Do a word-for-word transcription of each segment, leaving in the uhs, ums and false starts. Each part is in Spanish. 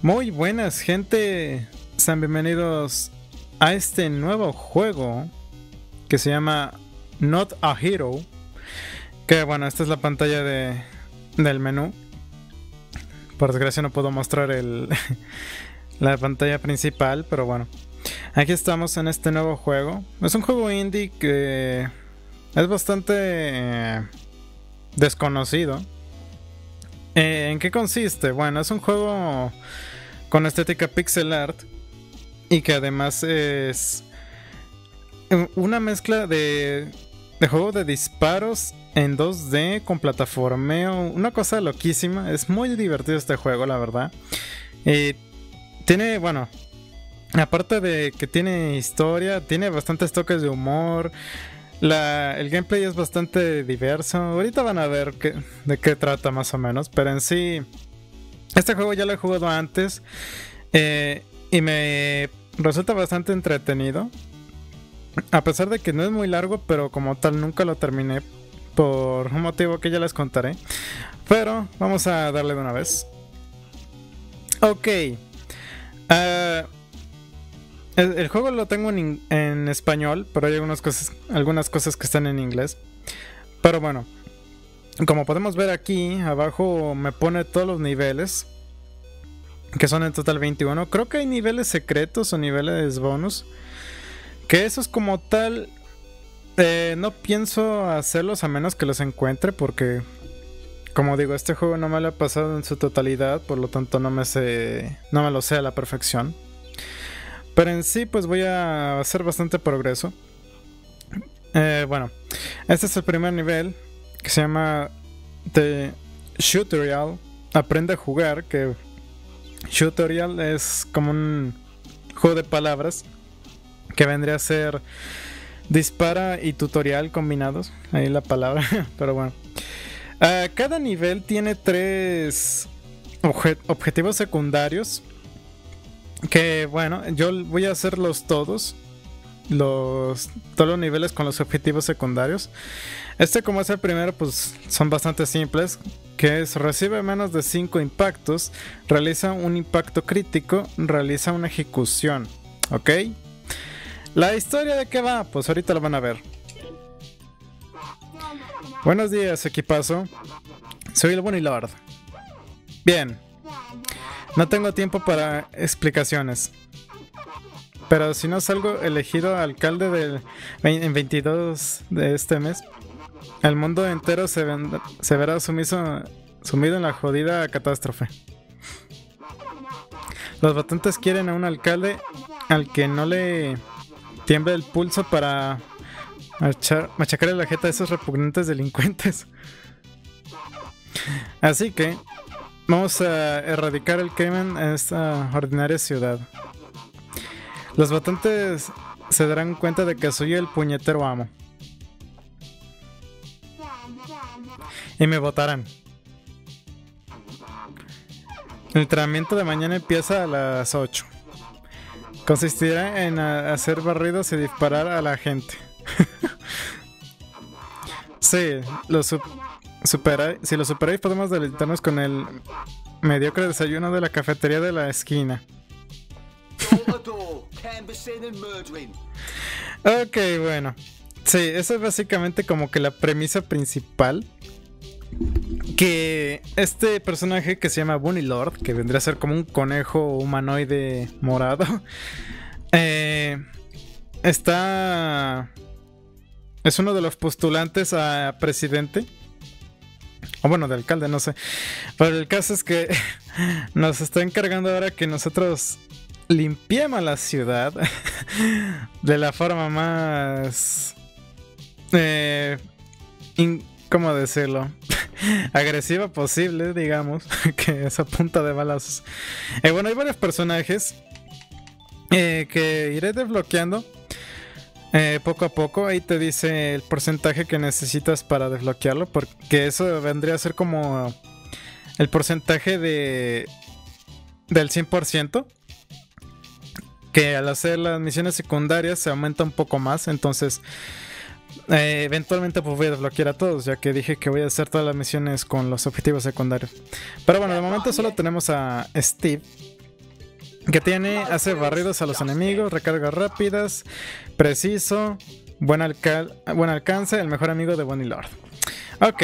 Muy buenas, gente. Sean bienvenidos a este nuevo juego que se llama Not a Hero. Que bueno, esta es la pantalla de, del menú. Por desgracia no puedo mostrar el, la pantalla principal, pero bueno. Aquí estamos en este nuevo juego. Es un juego indie que es bastante eh, desconocido. Eh, ¿En qué consiste? Bueno, es un juego con estética pixel art y que además es una mezcla de, de juego de disparos en dos D con plataformeo, una cosa loquísima. Es muy divertido este juego, la verdad. Y tiene, bueno, aparte de que tiene historia, tiene bastantes toques de humor. La, el gameplay es bastante diverso. Ahorita van a ver qué, de qué trata más o menos. Pero en sí, este juego ya lo he jugado antes eh, y me resulta bastante entretenido. A pesar de que no es muy largo, pero como tal nunca lo terminé por un motivo que ya les contaré. Pero vamos a darle de una vez. Ok. Uh, el, el juego lo tengo en, en español, pero hay algunas cosas, algunas cosas que están en inglés. Pero bueno, como podemos ver aquí abajo me pone todos los niveles, que son en total veintiuno. Creo que hay niveles secretos o niveles bonus, que esos como tal eh, no pienso hacerlos a menos que los encuentre, porque como digo, este juego no me lo he pasado en su totalidad, por lo tanto no me sé, no me lo sé a la perfección. Pero en sí pues voy a hacer bastante progreso. eh, Bueno, este es el primer nivel, que se llama The Tutorial. Aprende a jugar, que tutorial es como un juego de palabras que vendría a ser dispara y tutorial combinados, ahí la palabra. Pero bueno, uh, cada nivel tiene tres obje- objetivos secundarios, que bueno, yo voy a hacerlos todos, los, todos los niveles con los objetivos secundarios. Este, como es el primero, pues son bastante simples, que es: recibe menos de cinco impactos, realiza un impacto crítico, realiza una ejecución. ¿Ok? ¿La historia de qué va? Pues ahorita lo van a ver. Buenos días, equipazo. Soy el Bunny Lord. Bien, no tengo tiempo para explicaciones, pero si no salgo elegido alcalde del en veintidós de este mes, el mundo entero se, ven, se verá sumiso, sumido en la jodida catástrofe. Los votantes quieren a un alcalde al que no le tiemble el pulso para marchar, machacarle la jeta a esos repugnantes delincuentes. Así que vamos a erradicar el crimen en esta ordinaria ciudad. Los votantes se darán cuenta de que soy el puñetero amo y me votarán. El entrenamiento de mañana empieza a las ocho. Consistirá en hacer barridos y disparar a la gente. Sí, lo su superáis, si lo superáis podemos deleitarnos con el mediocre desayuno de la cafetería de la esquina. Ok, bueno. Sí, eso es básicamente como que la premisa principal. Que este personaje que se llama Bunny Lord, que vendría a ser como un conejo humanoide morado, eh, está... es uno de los postulantes a presidente, o bueno, de alcalde, no sé. Pero el caso es que nos está encargando ahora que nosotros limpiemos la ciudad de la forma más... Eh, in, ¿cómo decirlo? agresiva posible, digamos, que es a punta de balazos. Eh, bueno, hay varios personajes eh, que iré desbloqueando eh, poco a poco. Ahí te dice el porcentaje que necesitas para desbloquearlo, porque eso vendría a ser como el porcentaje de del cien por ciento, que al hacer las misiones secundarias se aumenta un poco más. Entonces Eh, eventualmente pues voy a desbloquear a todos, ya que dije que voy a hacer todas las misiones con los objetivos secundarios. Pero bueno, de momento solo tenemos a Steve, Que tiene, hace barridos a los enemigos, recargas rápidas, preciso, buen, alca buen alcance, el mejor amigo de Bonnie Lord. Ok.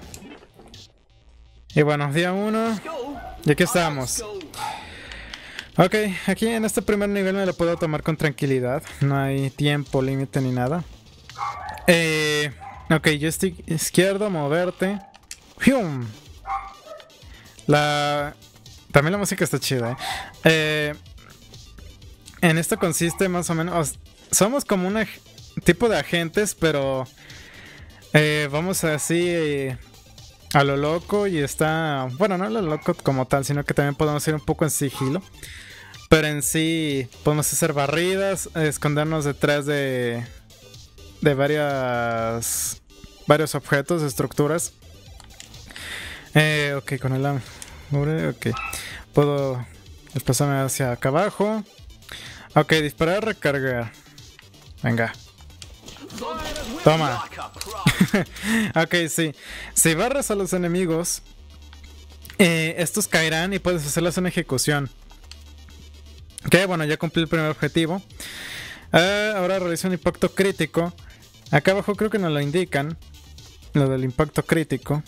Y bueno, día uno. Y aquí estamos. Ok, aquí en este primer nivel me lo puedo tomar con tranquilidad. No hay tiempo límite ni nada. Eh, ok, joystick izquierdo, moverte. ¡Fium! La... También la música está chida, ¿eh? Eh, en esto consiste más o menos... Somos como un tipo de agentes, pero... Eh, vamos así... Eh, a lo loco y está... Bueno, no a lo loco como tal, sino que también podemos ir un poco en sigilo. Pero en sí podemos hacer barridas, escondernos detrás de... De varias... Varios objetos, estructuras. Eh, ok, con el... Ok. Puedo desplazarme hacia acá abajo. Ok, disparar, recargar. Venga. Toma. Ok, sí. Si barras a los enemigos, eh, estos caerán y puedes hacerles una ejecución. Ok, bueno, ya cumplí el primer objetivo. Uh, ahora realizo un impacto crítico. Acá abajo creo que nos lo indican. Lo del impacto crítico.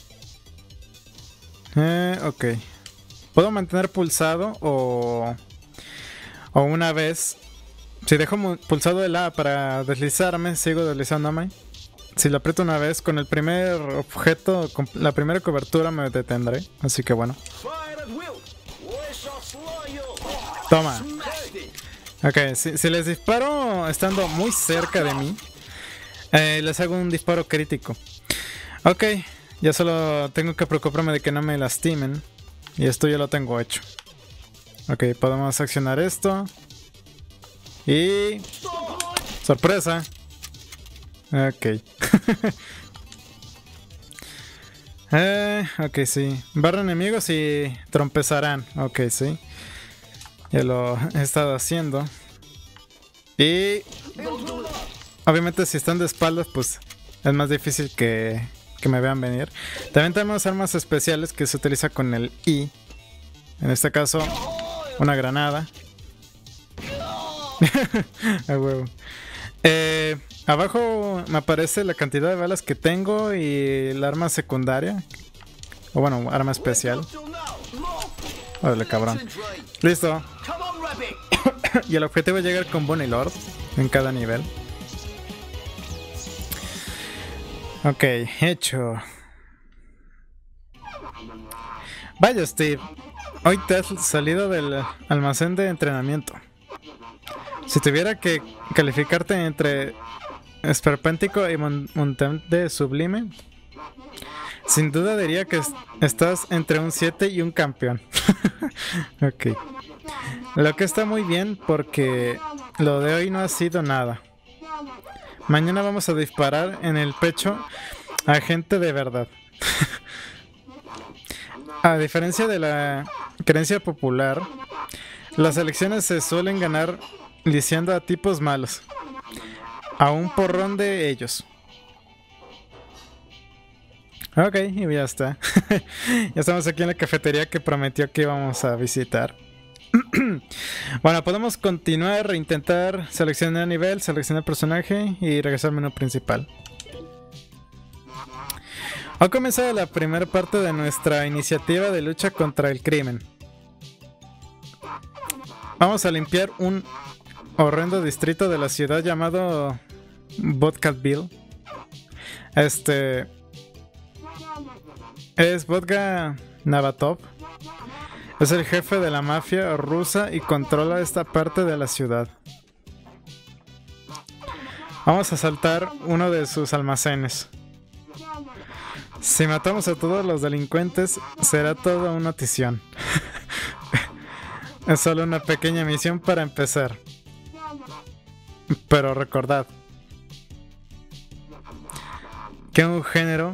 Eh, ok. Puedo mantener pulsado o, o una vez. Si dejo pulsado el A para deslizarme, sigo deslizándome. Si lo aprieto una vez, con el primer objeto, con la primera cobertura me detendré. Así que bueno. Toma. Ok, si, si les disparo estando muy cerca de mí, eh, les hago un disparo crítico. Ok, ya solo tengo que preocuparme de que no me lastimen. Y esto ya lo tengo hecho. Ok, podemos accionar esto. Y... ¡sorpresa! Ok. eh, ok, sí. Barra enemigos y trompezarán. Ok, sí. Ya lo he estado haciendo. Y... obviamente si están de espaldas, pues es más difícil que... que me vean venir. También tenemos armas especiales que se utiliza con el I. En este caso, una granada. A huevo. Eh, abajo me aparece la cantidad de balas que tengo y el arma secundaria. O bueno, arma especial. Órale, cabrón. Listo. Y el objetivo es llegar con Bonnie Lord en cada nivel. Ok, hecho. Vaya, Steve. Hoy te has salido del almacén de entrenamiento. Si tuviera que calificarte entre esperpéntico y mon montante sublime, sin duda diría que est estás entre un siete y un campeón. Ok. Lo que está muy bien porque lo de hoy no ha sido nada. Mañana vamos a disparar en el pecho a gente de verdad. A diferencia de la creencia popular, las elecciones se suelen ganar lisiando a tipos malos. A un porrón de ellos. Ok, y ya está. Ya estamos aquí en la cafetería que prometió que íbamos a visitar. Bueno, podemos continuar, intentar seleccionar nivel, seleccionar personaje y regresar al menú principal. Ha comenzado la primera parte de nuestra iniciativa de lucha contra el crimen. Vamos a limpiar un horrendo distrito de la ciudad llamado Vodkaville. Este es Vodka Navatov. Es el jefe de la mafia rusa y controla esta parte de la ciudad. Vamos a asaltar uno de sus almacenes. Si matamos a todos los delincuentes, será toda una notición. Es solo una pequeña misión para empezar. Pero recordad que un género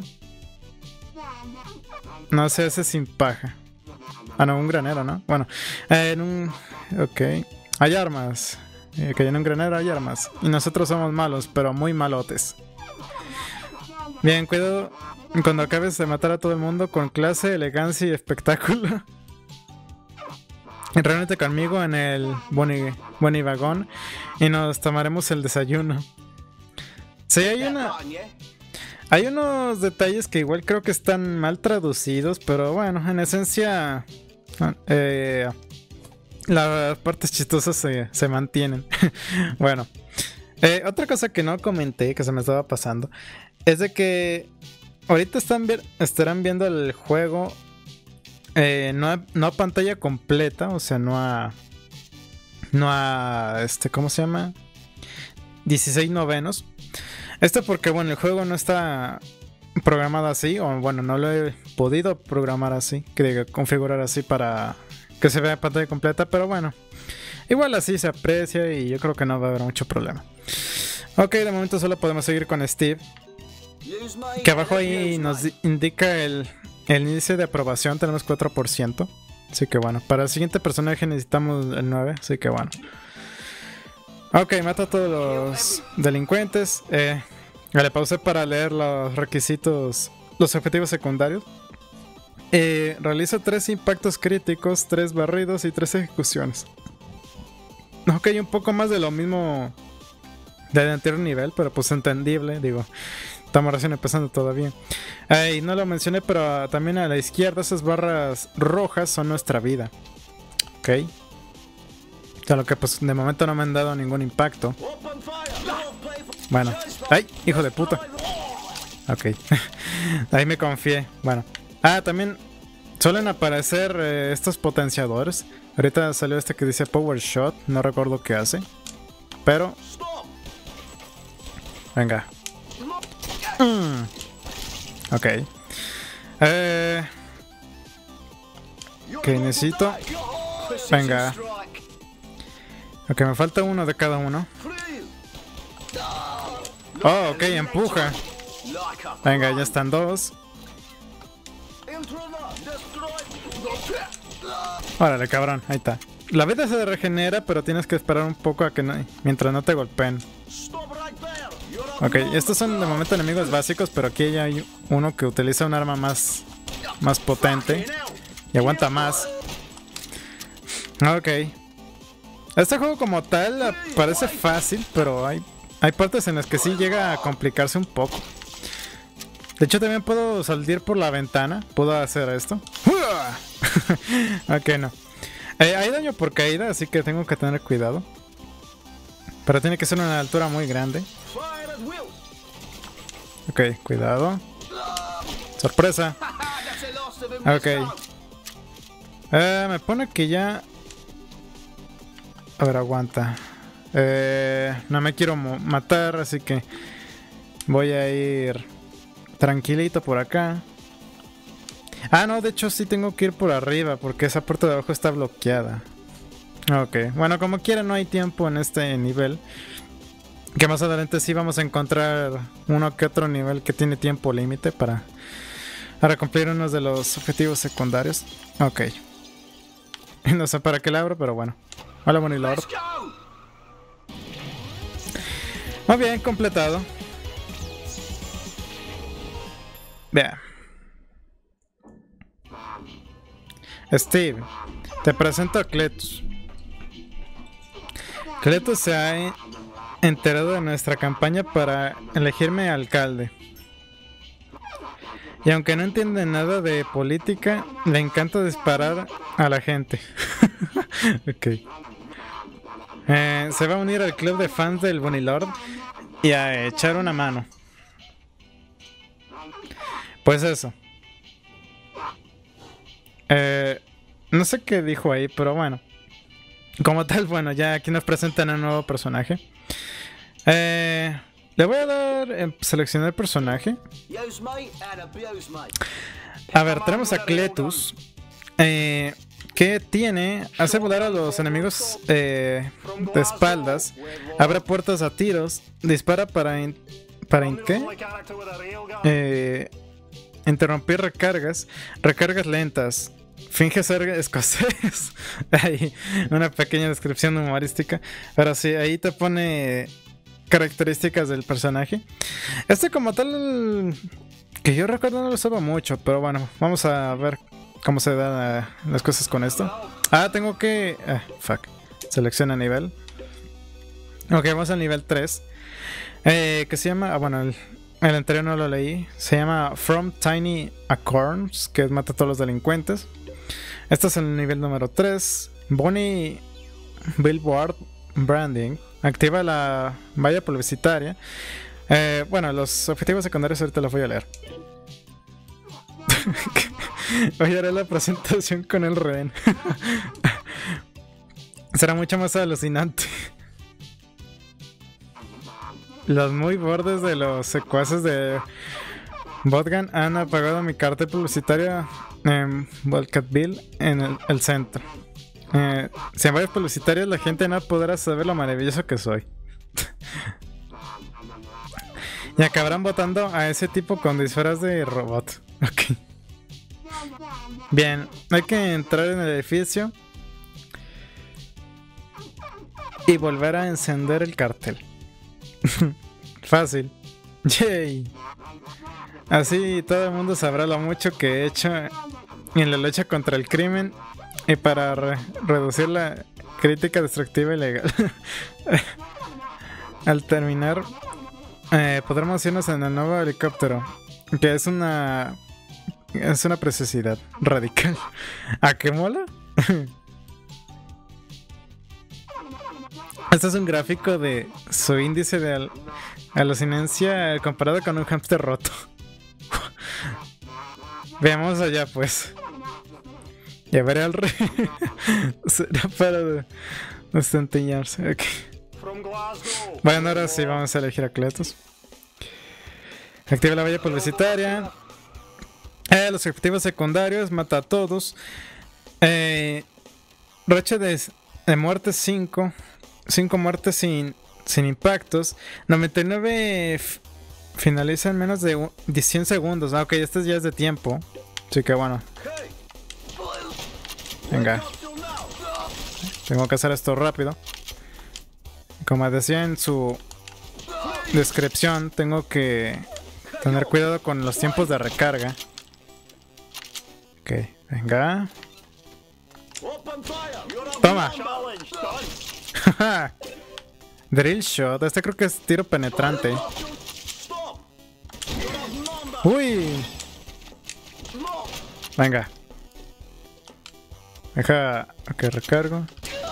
no se hace sin paja. Ah, no, un granero, ¿no? Bueno, eh, en un... ok. Hay armas. Eh, que en un granero hay armas. Y nosotros somos malos, pero muy malotes. Bien, cuidado cuando acabes de matar a todo el mundo con clase, elegancia y espectáculo. reúnete conmigo en el Boni, Boni Vagón y nos tomaremos el desayuno. Sí, hay una... Hay unos detalles que igual creo que están mal traducidos, pero bueno, en esencia eh, las partes chistosas se, se mantienen. Bueno, eh, otra cosa que no comenté, que se me estaba pasando, es de que ahorita están vi- estarán viendo el juego eh, no, a, no a pantalla completa, o sea, no a... No a... Este, ¿cómo se llama? dieciséis novenos. Esto porque, bueno, el juego no está programado así, o bueno, no lo he podido programar así, que diga, configurar así para que se vea pantalla completa, pero bueno, igual así se aprecia y yo creo que no va a haber mucho problema. Ok, de momento solo podemos seguir con Steve, que abajo ahí nos indica el, el índice de aprobación, tenemos cuatro por ciento, así que bueno, para el siguiente personaje necesitamos el nueve, así que bueno. Ok, mata a todos los delincuentes. Eh, le pausé para leer los requisitos, los objetivos secundarios. Eh, realiza tres impactos críticos, tres barridos y tres ejecuciones. Ok, un poco más de lo mismo del anterior nivel, pero pues entendible, digo. Estamos recién empezando todavía. Eh, y no lo mencioné, pero también a la izquierda esas barras rojas son nuestra vida. Ok. O sea, lo que pues de momento no me han dado ningún impacto. Bueno. ¡Ay! ¡Hijo de puta! Ok. Ahí me confié. Bueno. Ah, también suelen aparecer eh, estos potenciadores. Ahorita salió este que dice Power Shot. No recuerdo qué hace. Pero... Venga. Mm. Ok. Eh... Ok, necesito... Venga. Ok, me falta uno de cada uno. Oh, ok, empuja. Venga, ya están dos. Órale, cabrón, ahí está. La vida se regenera, pero tienes que esperar un poco a que no, mientras no te golpeen. Ok, estos son de momento enemigos básicos, pero aquí ya hay uno que utiliza un arma más, más potente y aguanta más. Ok. Este juego como tal parece fácil, pero hay, hay partes en las que sí llega a complicarse un poco. De hecho también puedo salir por la ventana. Puedo hacer esto. Ok, no. Eh, hay daño por caída, así que tengo que tener cuidado. Pero tiene que ser una altura muy grande. Ok, cuidado. Sorpresa. Ok. Eh, me pone que ya... A ver, aguanta. Eh, no me quiero matar, así que voy a ir tranquilito por acá. Ah, no, de hecho sí tengo que ir por arriba porque esa puerta de abajo está bloqueada. Ok, bueno, como quiera no hay tiempo en este nivel. Que más adelante sí vamos a encontrar uno que otro nivel que tiene tiempo límite para, para cumplir unos de los objetivos secundarios. Ok. No sé para qué la abro, pero bueno. Hola, Bonnie Lord. Muy bien, completado. Vea. Steve, te presento a Cletus. Cletus se ha enterado de nuestra campaña para elegirme alcalde. Y aunque no entiende nada de política, le encanta disparar a la gente. Ok. Eh, se va a unir al club de fans del Bonnie Lord y a echar una mano. Pues eso. Eh, no sé qué dijo ahí, pero bueno. Como tal, bueno, ya aquí nos presentan a un nuevo personaje. Eh, le voy a dar eh, seleccionar personaje. A ver, tenemos a Cletus. Eh... que tiene, hace volar a los enemigos eh, de espaldas, abre puertas a tiros, dispara para in, para in, ¿qué? Eh, interrumpir recargas, recargas lentas, finge ser escocés. Hay una pequeña descripción humorística, pero sí, ahí te pone características del personaje. Este como tal, que yo recuerdo no lo usaba mucho, pero bueno, vamos a ver cómo se dan las cosas con esto. Ah, tengo que... Ah, fuck. Selecciona nivel. Ok, vamos al nivel tres. Eh, que se llama... Ah, bueno, el, el anterior no lo leí. Se llama From Tiny Acorns, que mata a todos los delincuentes. Este es el nivel número tres. Bonnie Billboard Branding. Activa la valla publicitaria. Eh, bueno, los objetivos secundarios ahorita los voy a leer. Hoy haré la presentación con el rehén. Será mucho más alucinante. Los muy bordes de los secuaces de Botgan han apagado mi cartel publicitario en Volcatville, en el, el centro. Eh, si hay varios publicitarios, la gente no podrá saber lo maravilloso que soy. Y acabarán votando a ese tipo con disfraz de robot. Ok. Bien, hay que entrar en el edificio y volver a encender el cartel. Fácil. Yay. Así todo el mundo sabrá lo mucho que he hecho en la lucha contra el crimen y para re reducir la crítica destructiva y legal. Al terminar, eh, podremos irnos en el nuevo helicóptero, que es una es una preciosidad radical. ¿A qué mola? Este es un gráfico de su índice de al alucinancia comparado con un hámster roto. Veamos allá, pues. Ya veré al rey. Será para destenteñarse. Ok. Bueno, ahora sí vamos a elegir a Cletus. Activa la valla publicitaria. Eh, los objetivos secundarios. Mata a todos. Eh, Racha de, de muertes cinco. cinco muertes sin, sin impactos. noventa y nueve finaliza en menos de cien segundos. Ah, ok, este ya es de tiempo. Así que bueno. Venga. Tengo que hacer esto rápido. Como decía en su descripción, tengo que tener cuidado con los tiempos de recarga. Ok, venga. Toma. Drill shot. Este creo que es tiro penetrante. Uy. Venga. Deja. Ok, recargo.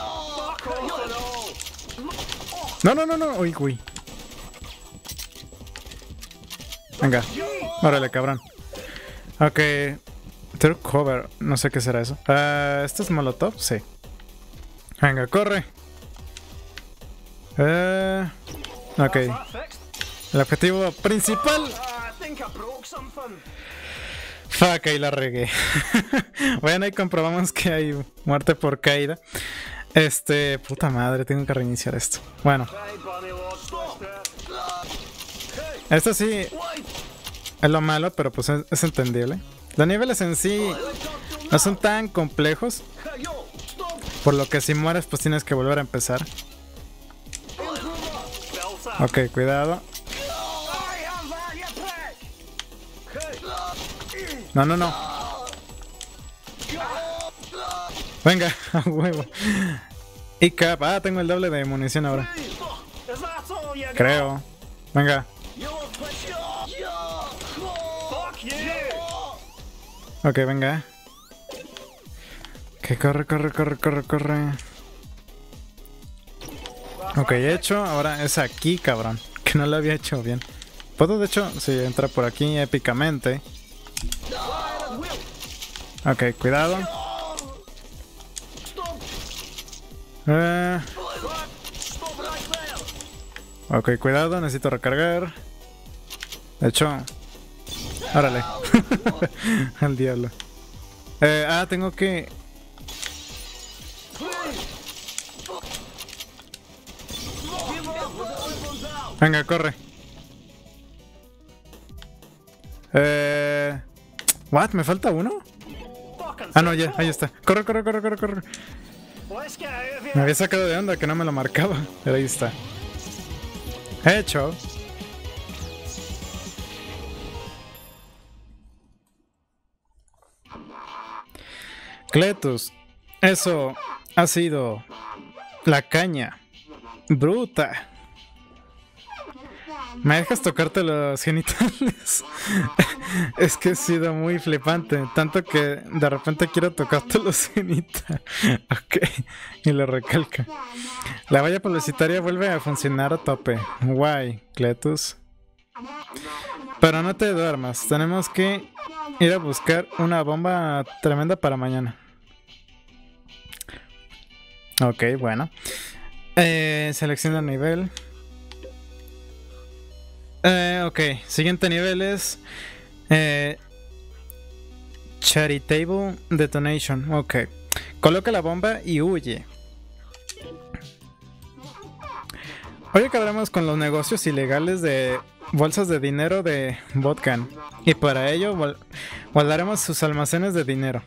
No, no, no, no. Uy, uy. Venga. Órale, cabrón. Ok. Third cover. No sé qué será eso. Uh, ¿Esto es molotov? Sí. Venga, corre. Uh, ok. El objetivo principal. Fuck, ahí la regué. Bueno, ahí comprobamos que hay muerte por caída. Este, puta madre, tengo que reiniciar esto. Bueno. Esto sí es lo malo, pero pues es, es entendible. Los niveles en sí no son tan complejos, por lo que si mueres pues tienes que volver a empezar. Ok, cuidado. No, no, no. Venga, a huevo. Y cap. Ah, tengo el doble de munición ahora. Creo. Venga. Ok, venga. Que corre, corre, corre, corre, corre. Ok, hecho. Ahora es aquí, cabrón. Que no lo había hecho bien. Puedo, de hecho, sí, entrar por aquí épicamente. Ok, cuidado. Eh. Ok, cuidado, necesito recargar. De hecho, órale. Al diablo. Eh, ah, tengo que... Venga, corre. Eh... What? ¿Me falta uno? Ah, no, ya, ahí está. Corre, corre, corre, corre, corre. Me había sacado de onda que no me lo marcaba. Pero ahí está. Hecho. Cletus. Eso ha sido la caña bruta. ¿Me dejas tocarte los genitales? Es que he sido muy flipante. Tanto que de repente quiero tocarte los genitales. Ok. Y lo recalca. La valla publicitaria vuelve a funcionar a tope. Guay, Cletus. Pero no te duermas. Tenemos que ir a buscar una bomba tremenda para mañana. Ok, bueno. Eh, selecciona nivel. Eh, ok, siguiente nivel es eh, Charitable Detonation. Ok, coloca la bomba y huye. Hoy acabaremos con los negocios ilegales de bolsas de dinero de Vodkan. Y para ello guardaremos sus almacenes de dinero.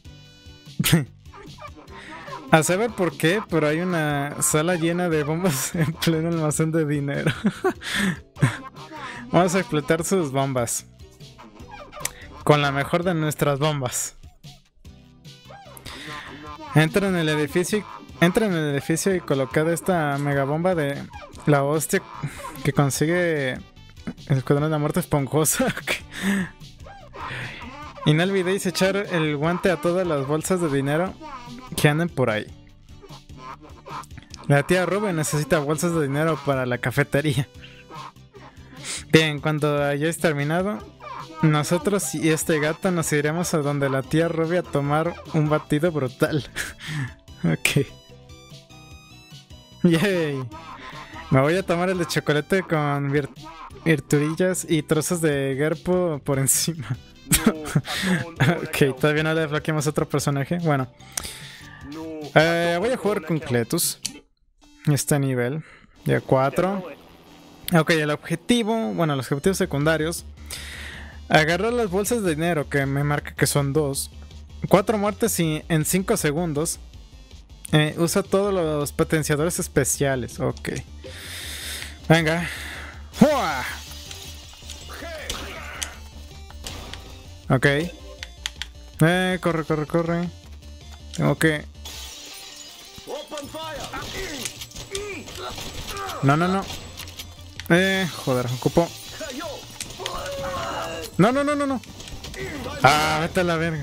A saber por qué, pero hay una sala llena de bombas en pleno almacén de dinero. Vamos a explotar sus bombas. Con la mejor de nuestras bombas. Entra en el edificio, entra en el edificio y colocad esta mega bomba de la hostia que consigue el escuadrón de la muerte esponjosa. Y no olvidéis echar el guante a todas las bolsas de dinero que anden por ahí. La tía Rube necesita bolsas de dinero para la cafetería. Bien, cuando hayáis terminado, nosotros y este gato nos iremos a donde la tía Rube a tomar un batido brutal. Ok. Yay. Me voy a tomar el de chocolate con vir virturillas y trozos de gerpo por encima. Ok, todavía no le desbloqueamos otro personaje. Bueno, eh, voy a jugar con Cletus. Este nivel de cuatro. Ok, el objetivo, bueno, los objetivos secundarios: agarrar las bolsas de dinero, que me marca que son dos. Cuatro muertes y en cinco segundos. Eh, usa todos los potenciadores especiales. Ok. Venga. ¡Fua! Ok. Eh, corre, corre, corre. Tengo que... No, no, no. Eh, joder, ocupo. No, no, no, no, no. Ah, vete a la verga.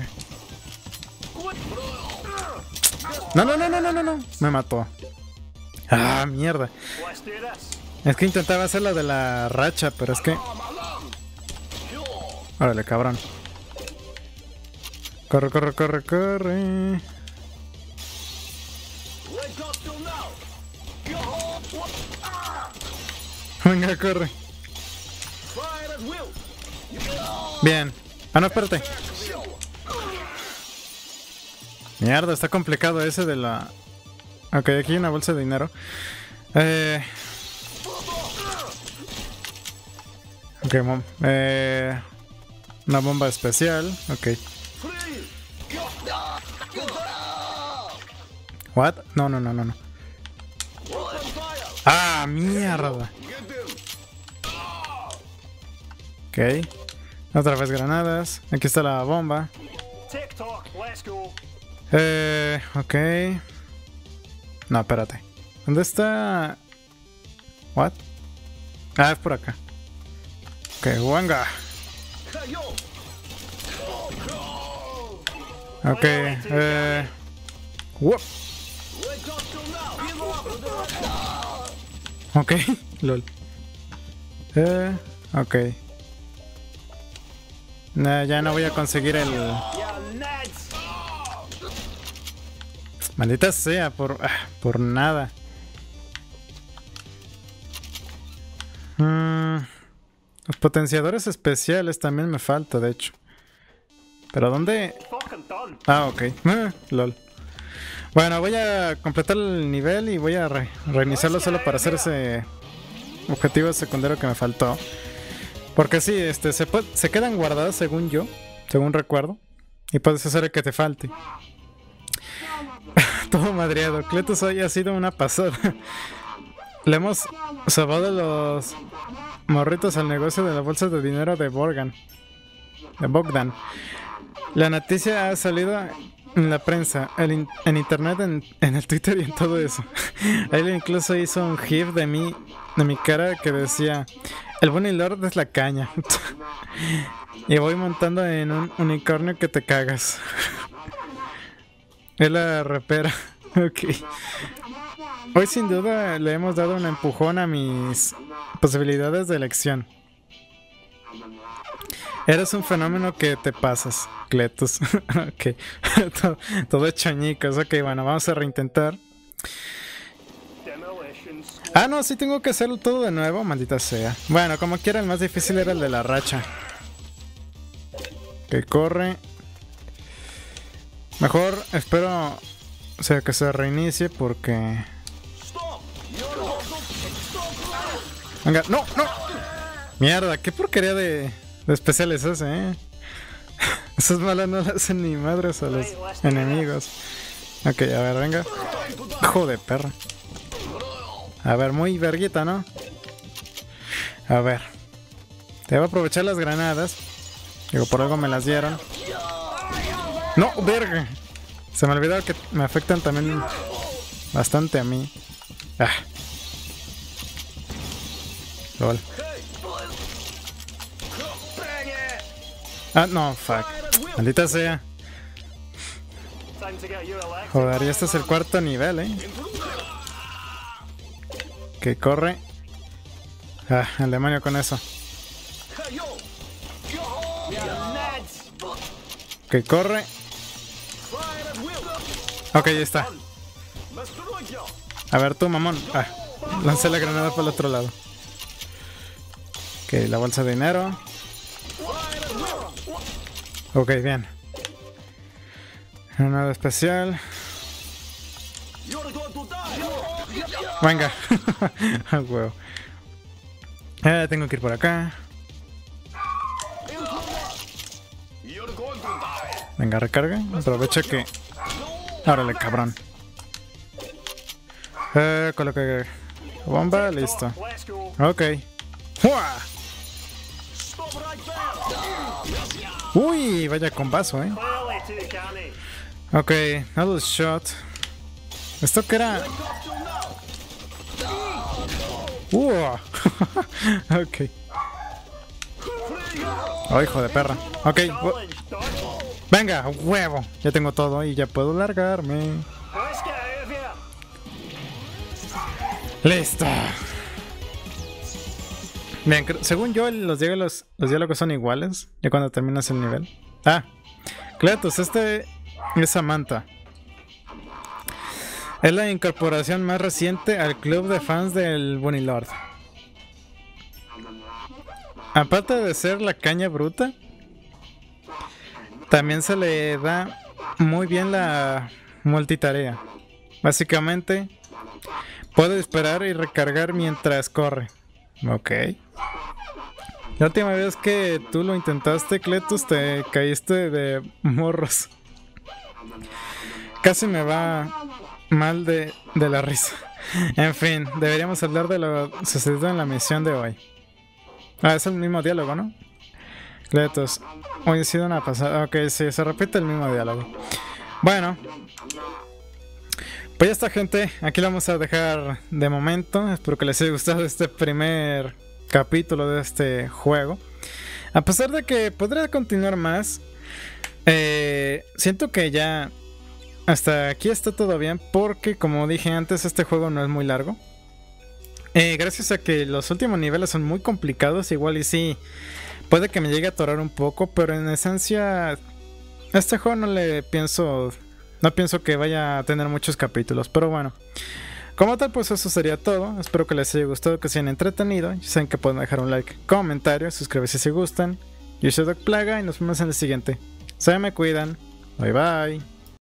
No, no, no, no, no, no, no. Me mató. Ah, mierda. Es que intentaba hacer la de la racha, pero es que... Órale, cabrón. Corre, corre, corre, corre. Venga, corre. Bien. Ah, no, espérate. Mierda, está complicado ese de la... Ok, aquí hay una bolsa de dinero. Eh... Ok, mom. Eh... Una bomba especial. Ok. What? No, no, no, no, no. Ah, mierda. Ok. Otra vez granadas. Aquí está la bomba. Eh, ok. No, espérate. ¿Dónde está? What? Ah, es por acá. Ok, venga. Ok, eh. Whoop. Ok, lol. Eh, ok. No, ya no voy a conseguir el... Maldita sea, por, ah, por nada. Mm, los potenciadores especiales también me falta, de hecho. ¿Pero dónde? Ah, ok. Ah, lol. Bueno, voy a completar el nivel y voy a re reiniciarlo solo para hacer ese objetivo secundario que me faltó. Porque sí, este, se, se quedan guardadas según yo, según recuerdo. Y puedes hacer el que te falte. Todo madreado. Cletus hoy ha sido una pasada. Le hemos sobado los morritos al negocio de la bolsa de dinero de Borgan. De Bogdan. La noticia ha salido en la prensa, el in- en internet, en, en el Twitter y en todo eso. Él incluso hizo un gif de mí, de mi cara que decía: el Bunny Lord es la caña. Y voy montando en un unicornio que te cagas. Es la repera. Ok. Hoy sin duda le hemos dado un empujón a mis posibilidades de elección. Eres un fenómeno que te pasas, Cletus. Ok. todo, todo hecho añicos. Ok, bueno, vamos a reintentar. Ah, no, sí tengo que hacerlo todo de nuevo, maldita sea. Bueno, como quiera, el más difícil era el de la racha. Que corre. Mejor espero, o sea, que se reinicie porque... Venga, no, no. Mierda, qué porquería de, de especiales es, eh. Esas malas no le hacen ni madres a los enemigos. Ok, a ver, venga. Joder, perra. A ver, muy verguita, ¿no? A ver. Te voy a aprovechar las granadas. Digo, por algo me las dieron. ¡No, verga! Se me olvidó que me afectan también bastante a mí. Ah. Lol. Ah, no, fuck. Maldita sea. Joder, y este es el cuarto nivel, eh. Que corre. Ah, el demonio con eso. Que corre. Ok, ya está. A ver tú, mamón. Ah, lancé la granada por el otro lado. Ok, la bolsa de dinero. Ok, bien. Nada especial. Venga. Ah, huevo. Eh, tengo que ir por acá. Venga, recarga. Aprovecha que... Órale, cabrón. Eh, coloca bomba, listo. Ok. ¡Fua! Uy, vaya combazo, eh. Ok, double shot. ¿Esto qué era? Uh. Ok. Oh, hijo de perra. Ok. Venga, huevo. Ya tengo todo y ya puedo largarme. Listo. Bien, según yo, los diálogos, los diálogos son iguales. Ya cuando terminas el nivel. Ah, Cletus, este es Samantha. Es la incorporación más reciente al club de fans del Bunny Lord. Aparte de ser la caña bruta, también se le da muy bien la multitarea. Básicamente, puede disparar y recargar mientras corre. Ok. La última vez que tú lo intentaste, Cletus, te caíste de morros. Casi me va mal de, de la risa. En fin, deberíamos hablar de lo sucedido en la misión de hoy. Ah, es el mismo diálogo, ¿no? Cletus, hoy ha sido una pasada. Ok, sí, se repite el mismo diálogo. Bueno, pues ya está, gente. Aquí lo vamos a dejar de momento. Espero que les haya gustado este primer capítulo de este juego. A pesar de que podría continuar más, eh, siento que ya hasta aquí está todo bien, porque como dije antes, este juego no es muy largo. Eh, gracias a que los últimos niveles son muy complicados, igual y sí, puede que me llegue a atorar un poco, pero en esencia, a este juego no le pienso, no pienso que vaya a tener muchos capítulos, pero bueno. Como tal, pues eso sería todo. Espero que les haya gustado, que se hayan entretenido. Ya saben que pueden dejar un like, comentario, suscribirse si gustan. Yo soy Doc Plaga y nos vemos en el siguiente. Se me cuidan. Bye bye.